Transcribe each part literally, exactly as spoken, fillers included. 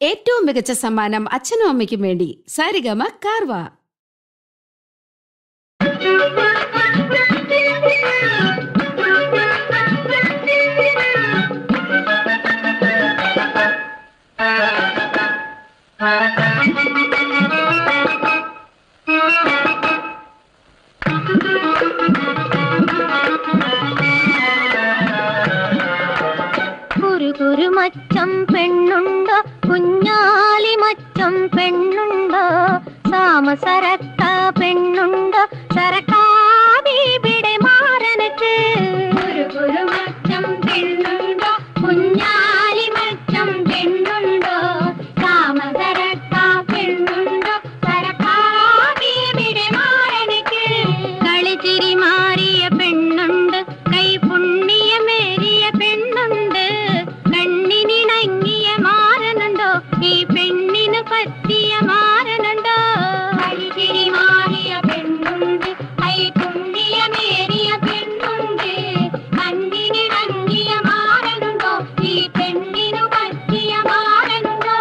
ഏറ്റവും മികച്ച സമ്മാനം അച്ഛനും അമ്മയ്ക്കും വേണ്ടി സാരിഗമ കാർവ. കുരു മച്ചം പെണ്ണുണ്ടോ, കുഞ്ഞാലി മച്ചം പെണ്ണുണ്ടോ, സാമസരക്ക പെണ്ണുണ്ടോ, സരക്കാബിടെ മാറനക്ക്. ഒരു കുരു മച്ചം പെണ്ണുണ്ടോ, കുഞ്ഞാലി മച്ചം പെണ്ണുണ്ടോ, സാമസരക്ക പെണ്ണുണ്ടോ, സരക്കാബിടെ മാറനക്ക്. കളിച്ചിരി മാറിയ പെണ്ണുണ്ട്, കൈ പുണ്യമേറിയ പെണ്ണുണ്ട്, കണ്ണിനിണങ്ങിയ മാറനുണ്ടോ, ഈ പെണ്ണിന് പറ്റിയ മാറനുണ്ടോ. കളിച്ചിരി മാറിയ പെണ്ണുണ്ട്, കൈ പുണ്യമേറിയ പെണ്ണുണ്ട്, കണ്ണിനിണങ്ങിയ മാറനുണ്ടോ, ഈ പെണ്ണിന് പറ്റിയ മാറനുണ്ടോ.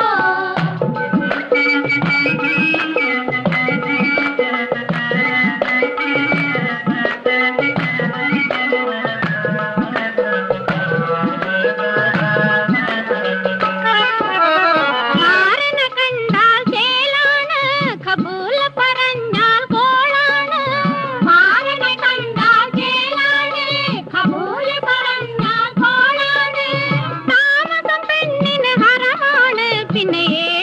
പിന്നെ